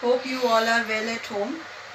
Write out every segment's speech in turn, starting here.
Hope you all are well at home.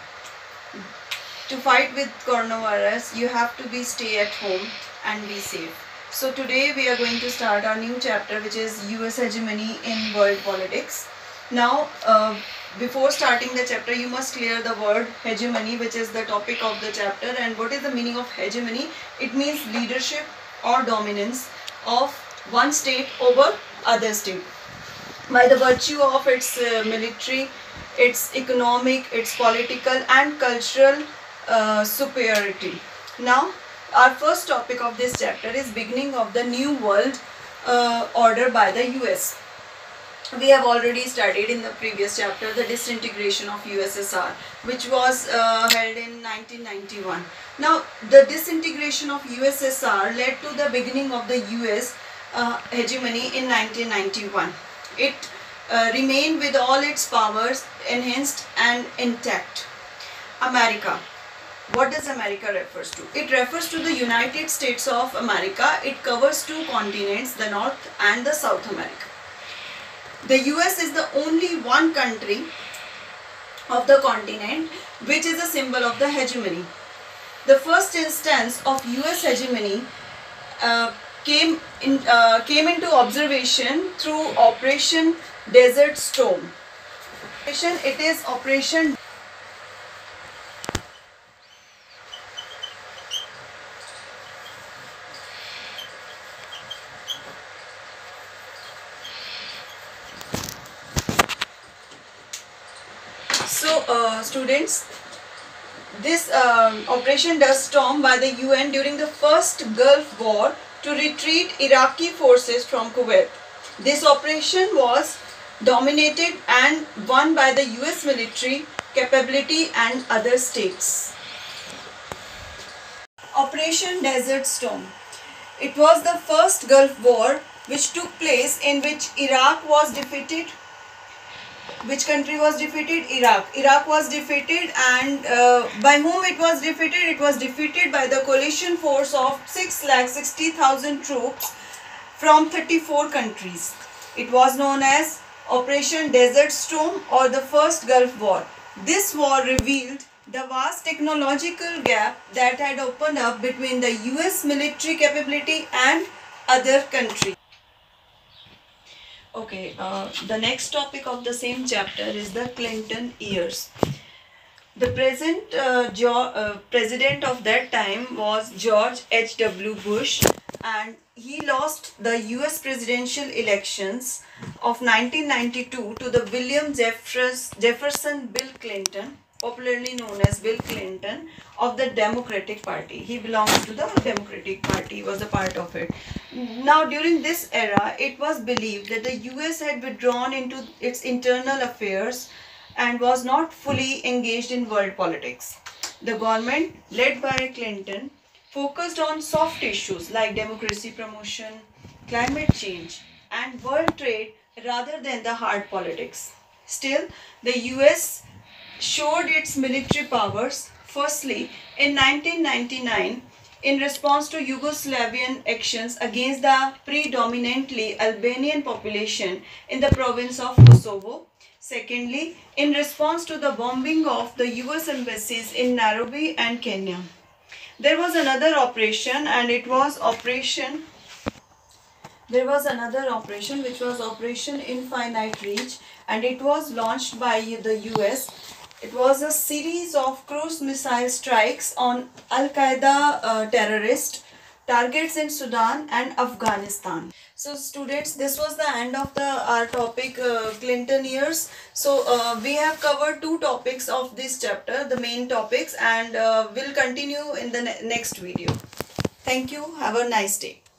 To fight with coronavirus, you have to stay at home and be safe. So today we are going to start our new chapter, which is US Hegemony in World Politics. Now, before starting the chapter, you must clear the word hegemony, which is the topic of the chapter. And what is the meaning of hegemony? It means leadership or dominance of one state over other state by the virtue of its military, its economic, its political and cultural superiority. Now, our first topic of this chapter is beginning of the new world order by the US. We have already studied in the previous chapter the disintegration of USSR, which was held in 1991. Now, the disintegration of USSR led to the beginning of the US hegemony in 1991. It remained with all its powers enhanced and intact. America. What does America refers to? It refers to the United States of America. It covers two continents, the North and the South America. The US is the only one country of the continent which is a symbol of the hegemony. The first instance of US hegemony came into observation through Operation Desert Storm. It is Operation. So, students, this Operation Desert Storm by the UN during the first Gulf War to retreat Iraqi forces from Kuwait. This operation was dominated and won by the US military capability and other states. Operation Desert Storm. It was the first Gulf War which took place in which Iraq was defeated. Which country was defeated? Iraq. Iraq was defeated, and by whom it was defeated? It was defeated by the coalition force of 660,000 troops from 34 countries. It was known as Operation Desert Storm or the First Gulf War. This war revealed the vast technological gap that had opened up between the US military capability and other countries. Okay, the next topic of the same chapter is the Clinton years. The present president of that time was George H.W. Bush, and he lost the US presidential elections of 1992 to the William Jefferson Bill Clinton, popularly known as Bill Clinton, of the Democratic Party. He belongs to the Democratic Party, was a part of it. Now, during this era, it was believed that the US had withdrawn into its internal affairs and was not fully engaged in world politics. The government, led by Clinton, focused on soft issues like democracy promotion, climate change, and world trade rather than the hard politics. Still, the US showed its military powers, firstly in 1999 in response to Yugoslavian actions against the predominantly Albanian population in the province of Kosovo. Secondly, in response to the bombing of the US embassies in Nairobi and Kenya. There was another operation, and it was Operation. There was another operation which was Operation Infinite Reach, and it was launched by the US. It was a series of cruise missile strikes on Al-Qaeda terrorist targets in Sudan and Afghanistan. So students, this was the end of our topic Clinton years. So we have covered two topics of this chapter, the main topics, and we'll continue in the next video. Thank you. Have a nice day.